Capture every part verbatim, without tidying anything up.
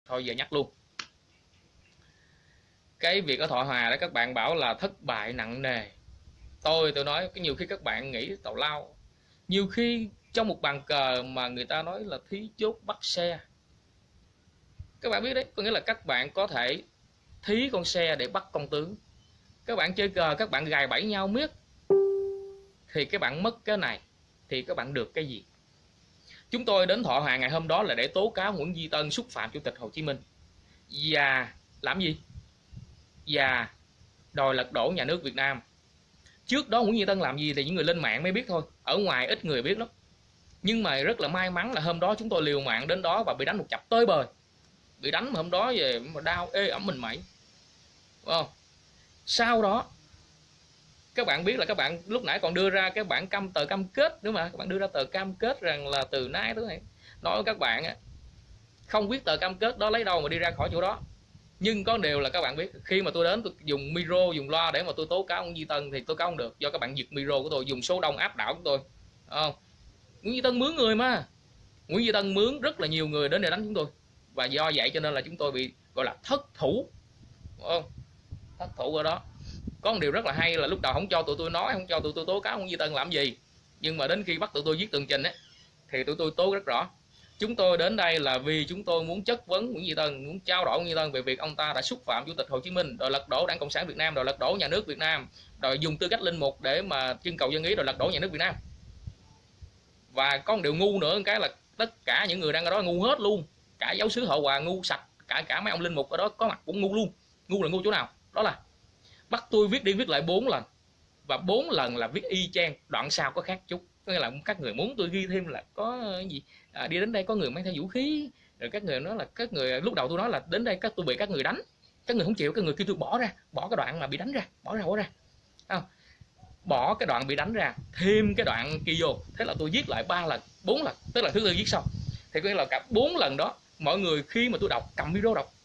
Thôi giờ nhắc luôn. Cái việc ở Thọ Hòa đó các bạn bảo là thất bại nặng nề. Tôi tôi nói cái nhiều khi các bạn nghĩ tào lao. Nhiều khi trong một bàn cờ mà người ta nói là thí chốt bắt xe. Các bạn biết đấy, có nghĩa là các bạn có thể thí con xe để bắt con tướng. Các bạn chơi cờ, các bạn gài bẫy nhau miết, thì các bạn mất cái này thì các bạn được cái gì? Chúng tôi đến Thọ Hòa ngày hôm đó là để tố cáo Nguyễn Duy Tân xúc phạm Chủ tịch Hồ Chí Minh. Và làm gì? Và đòi lật đổ nhà nước Việt Nam. Trước đó Nguyễn Duy Tân làm gì thì những người lên mạng mới biết thôi, ở ngoài ít người biết lắm. Nhưng mà rất là may mắn là hôm đó chúng tôi liều mạng đến đó và bị đánh một chập tới bời. Bị đánh mà hôm đó về mà đau ê ẩm mình mẩy. Đúng không? Sau đó các bạn biết là các bạn lúc nãy còn đưa ra cái bản cam tờ cam kết nữa mà, các bạn đưa ra tờ cam kết rằng là từ nay tới này nói với các bạn không biết tờ cam kết đó lấy đâu mà đi ra khỏi chỗ đó. Nhưng có điều là các bạn biết, khi mà tôi đến tôi dùng micro, dùng loa để mà tôi tố cáo Nguyễn Duy Tân thì tôi cáo không được, do các bạn giật micro của tôi, dùng số đông áp đảo của tôi. Không, Nguyễn Duy Tân mướn người mà, Nguyễn Duy Tân mướn rất là nhiều người đến để đánh chúng tôi, và do vậy cho nên là chúng tôi bị gọi là thất thủ. Không, thất thủ ở đó. Có một điều rất là hay là lúc đầu không cho tụi tôi nói, không cho tụi tôi tố cáo Nguyễn Duy Tân làm gì, nhưng mà đến khi bắt tụi tôi viết tường trình ấy, thì tụi tôi tố rất rõ. Chúng tôi đến đây là vì chúng tôi muốn chất vấn Nguyễn Duy Tân, muốn trao đổi Nguyễn Duy Tân về việc ông ta đã xúc phạm Chủ tịch Hồ Chí Minh, đòi lật đổ Đảng Cộng sản Việt Nam, đòi lật đổ nhà nước Việt Nam, đòi dùng tư cách linh mục để mà trưng cầu dân ý, đòi lật đổ nhà nước Việt Nam. Và có một điều ngu nữa, cái là tất cả những người đang ở đó ngu hết luôn, cả giáo sứ Thọ Hòa ngu sạch, cả cả mấy ông linh mục ở đó có mặt cũng ngu luôn. Ngu là ngu chỗ nào? Đó là bắt tôi viết đi viết lại bốn lần, và bốn lần là viết y chang, đoạn sau có khác chút. Có nghĩa là các người muốn tôi ghi thêm là có cái gì à, đi đến đây có người mang theo vũ khí, rồi các người nói là các người lúc đầu tôi nói là đến đây các tôi bị các người đánh, các người không chịu, các người kêu tôi bỏ ra, bỏ cái đoạn mà bị đánh ra, bỏ ra bỏ ra không? Bỏ cái đoạn bị đánh ra, thêm cái đoạn kia vô. Thế là tôi viết lại ba lần, bốn lần, tức là thứ tư viết xong. Thì có nghĩa là cả bốn lần đó mọi người khi mà tôi đọc cầm video đọc,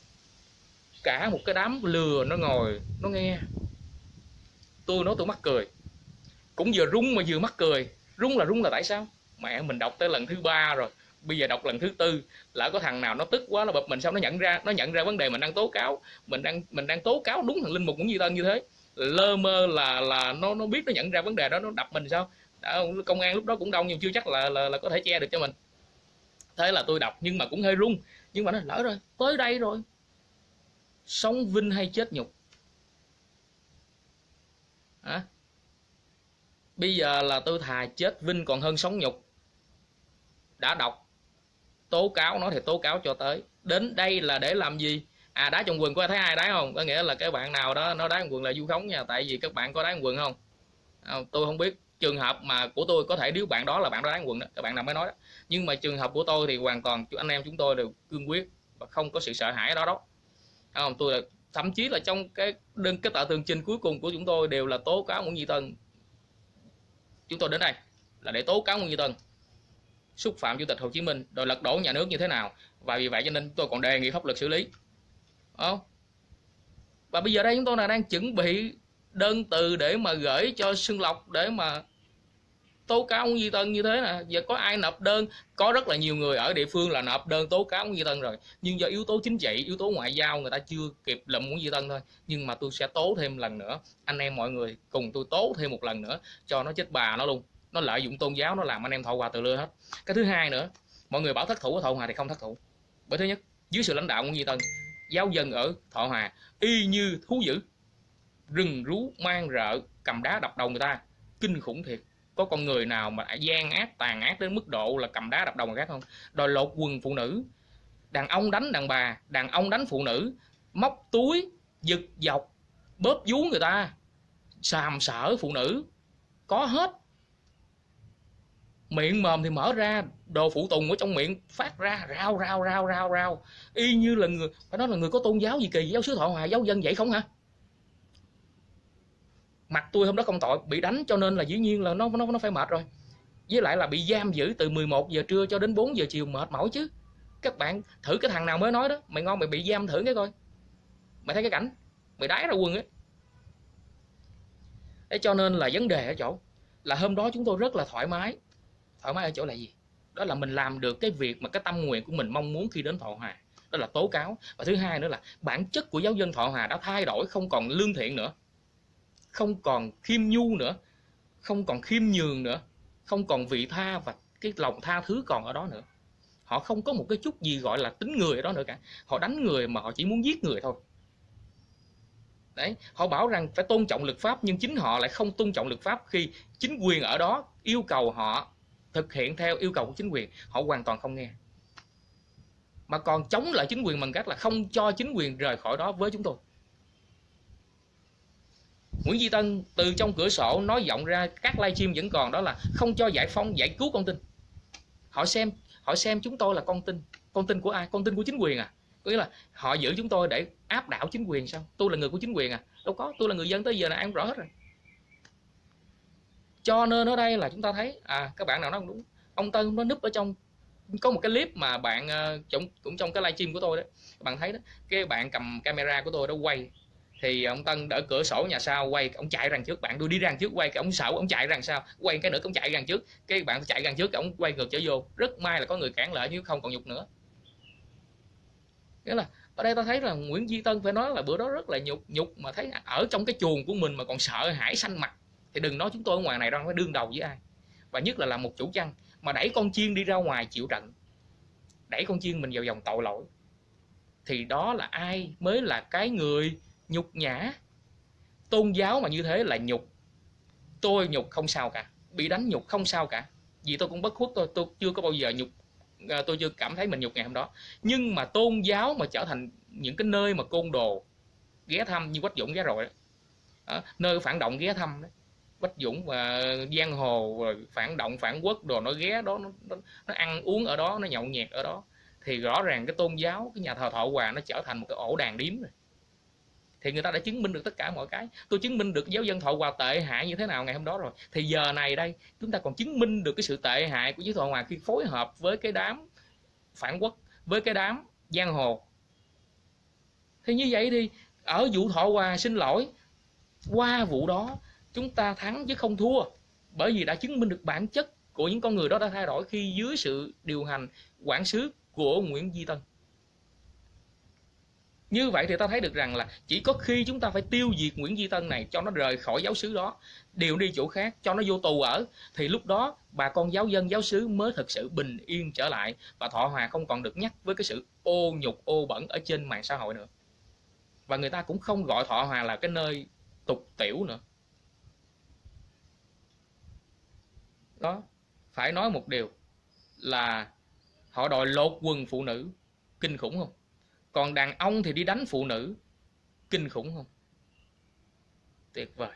cả một cái đám lừa nó ngồi nó nghe. Tôi nói tôi mắc cười, cũng vừa rung mà vừa mắc cười. Rung là rung là tại sao? Mẹ mình đọc tới lần thứ ba rồi, bây giờ đọc lần thứ tư, lỡ có thằng nào nó tức quá nó bập mình, sao nó nhận ra nó nhận ra vấn đề mình đang tố cáo, mình đang mình đang tố cáo đúng thằng linh mục Nguyễn Duy Tân như thế, lơ mơ là là nó nó biết, nó nhận ra vấn đề đó, nó đập mình sao? Đã, công an lúc đó cũng đông nhưng chưa chắc là, là là có thể che được cho mình. Thế là tôi đọc nhưng mà cũng hơi rung, nhưng mà nó lỡ rồi, tới đây rồi, sống vinh hay chết nhục hả? Bây giờ là tôi thà chết vinh còn hơn sống nhục. Đã đọc tố cáo nó thì tố cáo cho tới. Đến đây là để làm gì? À, đá trong quần, có thấy ai đá không? Có nghĩa là cái bạn nào đó nó đá trong quần là vu khống nha. Tại vì các bạn có đá trong quần không? À, tôi không biết. Trường hợp mà của tôi có thể nếu bạn đó là bạn đó đá trong quần đó, các bạn nào mới nói đó. Nhưng mà trường hợp của tôi thì hoàn toàn anh em chúng tôi đều cương quyết và không có sự sợ hãi đó đó. Không, tôi là thậm chí là trong cái đơn cái tờ tường trình cuối cùng của chúng tôi đều là tố cáo Nguyễn Duy Tân. Chúng tôi đến đây là để tố cáo Nguyễn Duy Tân xúc phạm Chủ tịch Hồ Chí Minh, đòi lật đổ nhà nước như thế nào, và vì vậy cho nên tôi còn đề nghị pháp luật xử lý. Không? Và bây giờ đây chúng tôi là đang chuẩn bị đơn từ để mà gửi cho Xuân Lộc để mà tố cáo Nguyễn Duy Tân như thế nè. Giờ có ai nộp đơn? Có rất là nhiều người ở địa phương là nộp đơn tố cáo Nguyễn Duy Tân rồi, nhưng do yếu tố chính trị, yếu tố ngoại giao người ta chưa kịp lụm Nguyễn Duy Tân thôi. Nhưng mà tôi sẽ tố thêm lần nữa, anh em mọi người cùng tôi tố thêm một lần nữa cho nó chết bà nó luôn. Nó lợi dụng tôn giáo, nó làm anh em Thọ Hòa từ lưa hết. Cái thứ hai nữa, mọi người bảo thất thủ ở Thọ Hòa thì không thất thủ. Bởi thứ nhất, dưới sự lãnh đạo Nguyễn Duy Tân, giáo dân ở Thọ Hòa y như thú dữ, rừng rú mang rợ, cầm đá đập đầu người ta, kinh khủng thiệt. Có con người nào mà gian ác tàn ác đến mức độ là cầm đá đập đầu người khác không? Đòi lột quần phụ nữ, đàn ông đánh đàn bà, đàn ông đánh phụ nữ, móc túi, giật dọc, bóp vú người ta, sàm sỡ phụ nữ, có hết. Miệng mồm thì mở ra, đồ phụ tùng ở trong miệng phát ra, rao rao rao rao rao, y như là người, phải nói là người có tôn giáo gì kỳ, giáo sứ Thọ Hòa giáo dân vậy không hả? Mặt tôi hôm đó không tội, bị đánh cho nên là dĩ nhiên là nó nó nó phải mệt rồi. Với lại là bị giam giữ từ mười một giờ trưa cho đến bốn giờ chiều, mệt mỏi chứ. Các bạn thử cái thằng nào mới nói đó, mày ngon mày bị giam thử cái coi. Mày thấy cái cảnh mày đái ra quần ấy. Thế cho nên là vấn đề ở chỗ là hôm đó chúng tôi rất là thoải mái. Thoải mái ở chỗ là gì? Đó là mình làm được cái việc mà cái tâm nguyện của mình mong muốn khi đến Thọ Hòa. đó là tố cáo. Và thứ hai nữa là bản chất của giáo dân Thọ Hòa đã thay đổi, không còn lương thiện nữa, không còn khiêm nhu nữa, không còn khiêm nhường nữa, không còn vị tha và cái lòng tha thứ còn ở đó nữa. Họ không có một cái chút gì gọi là tính người ở đó nữa cả. Họ đánh người mà họ chỉ muốn giết người thôi. Đấy, họ bảo rằng phải tôn trọng luật pháp, nhưng chính họ lại không tôn trọng luật pháp khi chính quyền ở đó yêu cầu họ thực hiện theo yêu cầu của chính quyền, họ hoàn toàn không nghe. Mà còn chống lại chính quyền bằng cách là không cho chính quyền rời khỏi đó với chúng tôi. Nguyễn Duy Tân từ trong cửa sổ nói vọng ra các livestream vẫn còn, đó là không cho giải phóng, giải cứu con tin. Họ xem họ xem chúng tôi là con tin. Con tin của ai? Con tin của chính quyền à? Có nghĩa là họ giữ chúng tôi để áp đảo chính quyền sao? Tôi là người của chính quyền à? Đâu có, tôi là người dân tới giờ là ai cũng rõ hết rồi. Cho nên ở đây là chúng ta thấy, à các bạn nào nói không đúng. Ông Tân nó núp ở trong, có một cái clip mà bạn uh, cũng trong cái livestream của tôi đấy, các bạn thấy đó, cái bạn cầm camera của tôi đó quay, thì ông Tân đỡ cửa sổ nhà sau quay, ông chạy ra trước, bạn tôi đi ra trước quay, cái ông sợ ông chạy ra sau, quay cái nữa ông chạy ra trước, cái bạn chạy ra trước, ông quay ngược trở vô. Rất may là có người cản lại, chứ không còn nhục nữa. Nghĩa là ở đây ta thấy là Nguyễn Duy Tân phải nói là bữa đó rất là nhục, nhục mà thấy ở trong cái chuồng của mình mà còn sợ hãi xanh mặt, thì đừng nói chúng tôi ở ngoài này đang phải đương đầu với ai. Và nhất là làm một chủ chăn mà đẩy con chiên đi ra ngoài chịu trận, đẩy con chiên mình vào vòng tội lỗi, thì đó là ai mới là cái người nhục nhã. Tôn giáo mà như thế là nhục. Tôi nhục không sao cả, bị đánh nhục không sao cả, vì tôi cũng bất khuất, tôi tôi chưa có bao giờ nhục, tôi chưa cảm thấy mình nhục ngày hôm đó. Nhưng mà tôn giáo mà trở thành những cái nơi mà côn đồ ghé thăm, như Quách Dũng ghé rồi đó, đó, nơi phản động ghé thăm đó, Quách Dũng và giang hồ và phản động phản quốc đồ nó ghé đó, nó, nó, nó ăn uống ở đó, nó nhậu nhẹt ở đó, thì rõ ràng cái tôn giáo, cái nhà thờ Thọ Hòa nó trở thành một cái ổ đàn điếm rồi. Thì người ta đã chứng minh được tất cả mọi cái. Tôi chứng minh được giáo dân Thọ Hòa tệ hại như thế nào ngày hôm đó rồi, thì giờ này đây chúng ta còn chứng minh được cái sự tệ hại của giáo Thọ Hòa khi phối hợp với cái đám phản quốc, với cái đám giang hồ. Thì như vậy thì ở vụ Thọ Hòa, xin lỗi, qua vụ đó chúng ta thắng chứ không thua, bởi vì đã chứng minh được bản chất của những con người đó đã thay đổi khi dưới sự điều hành quản xứ của Nguyễn Duy Tân. Như vậy thì ta thấy được rằng là chỉ có khi chúng ta phải tiêu diệt Nguyễn Duy Tân này, cho nó rời khỏi giáo xứ đó, điều đi chỗ khác, cho nó vô tù ở, thì lúc đó bà con giáo dân giáo xứ mới thực sự bình yên trở lại, và Thọ Hòa không còn được nhắc với cái sự ô nhục ô bẩn ở trên mạng xã hội nữa. Và người ta cũng không gọi Thọ Hòa là cái nơi tục tiểu nữa. Đó, phải nói một điều là họ đòi lột quần phụ nữ, kinh khủng không? Còn đàn ông thì đi đánh phụ nữ, kinh khủng không? Tuyệt vời.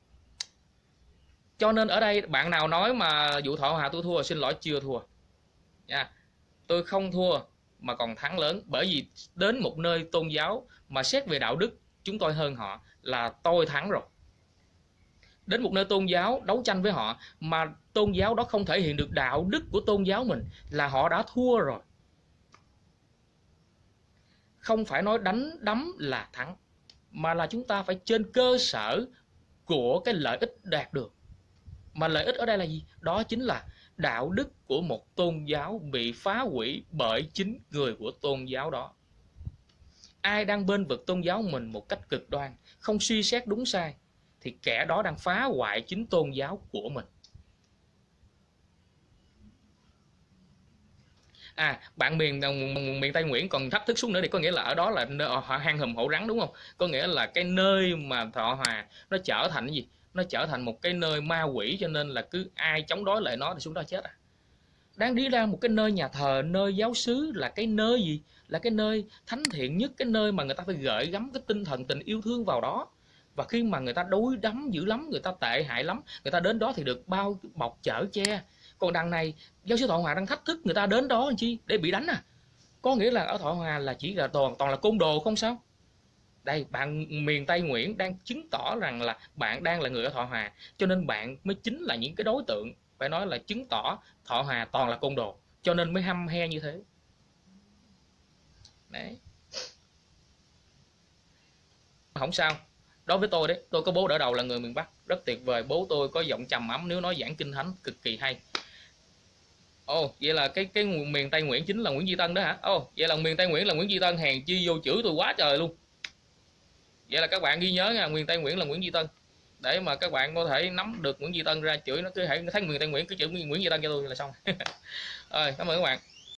Cho nên ở đây bạn nào nói mà vụ Thọ Hòa tôi thua, xin lỗi, chưa thua nha. Tôi không thua mà còn thắng lớn, bởi vì đến một nơi tôn giáo mà xét về đạo đức chúng tôi hơn họ là tôi thắng rồi. Đến một nơi tôn giáo đấu tranh với họ mà tôn giáo đó không thể hiện được đạo đức của tôn giáo mình là họ đã thua rồi. Không phải nói đánh đấm là thắng, mà là chúng ta phải trên cơ sở của cái lợi ích đạt được. Mà lợi ích ở đây là gì? Đó chính là đạo đức của một tôn giáo bị phá hủy bởi chính người của tôn giáo đó. Ai đang bên vực tôn giáo mình một cách cực đoan, không suy xét đúng sai, thì kẻ đó đang phá hoại chính tôn giáo của mình. À, bạn miền miền Tây Nguyễn còn thách thức xuống nữa thì có nghĩa là ở đó là họ hang hùm hổ rắn đúng không? Có nghĩa là cái nơi mà Thọ Hòa nó trở thành cái gì? Nó trở thành một cái nơi ma quỷ, cho nên là cứ ai chống đối lại nó thì xuống đó chết à. Đang đi ra một cái nơi nhà thờ, nơi giáo xứ là cái nơi gì? Là cái nơi thánh thiện nhất, cái nơi mà người ta phải gửi gắm cái tinh thần tình yêu thương vào đó. Và khi mà người ta đối đắm dữ lắm, người ta tệ hại lắm, người ta đến đó thì được bao bọc chở che. Còn đằng này giáo xứ Thọ Hòa đang thách thức người ta đến đó làm chi? Để bị đánh à? Có nghĩa là ở Thọ Hòa là chỉ là toàn toàn là côn đồ không sao? Đây, bạn miền Tây Nguyễn đang chứng tỏ rằng là bạn đang là người ở Thọ Hòa, cho nên bạn mới chính là những cái đối tượng phải nói là chứng tỏ Thọ Hòa toàn là côn đồ, cho nên mới hăm he như thế. Đấy. Không sao. Đối với tôi đấy, tôi có bố đỡ đầu là người miền Bắc, rất tuyệt vời. Bố tôi có giọng trầm ấm, nếu nói giảng kinh thánh cực kỳ hay. Ồ, vậy là cái cái miền Tây Nguyễn chính là Nguyễn Duy Tân đó hả? Ồ, vậy là miền Tây Nguyễn là Nguyễn Duy Tân, hèn chi vô chửi tôi quá trời luôn. Vậy là các bạn ghi nhớ nha, miền Tây Nguyễn là Nguyễn Duy Tân. Để mà các bạn có thể nắm được Nguyễn Duy Tân ra chửi nó, cứ hãy thấy miền Tây Nguyễn cứ chửi Nguyễn Duy Tân cho tôi là xong. Rồi, cảm ơn các bạn.